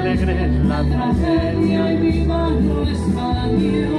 alegre es la tragedia y viva lo español.